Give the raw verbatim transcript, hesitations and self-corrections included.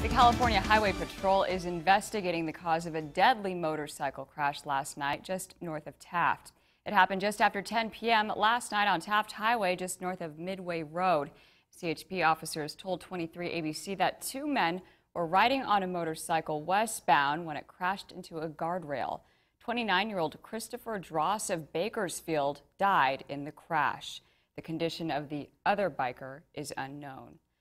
The California Highway Patrol is investigating the cause of a deadly motorcycle crash last night just north of Taft. It happened just after ten p m last night on Taft Highway just north of Midway Road. C H P officers told twenty-three A B C that two men were riding on a motorcycle westbound when it crashed into a guardrail. twenty-nine-year-old Christopher Dross of Bakersfield died in the crash. The condition of the other biker is unknown.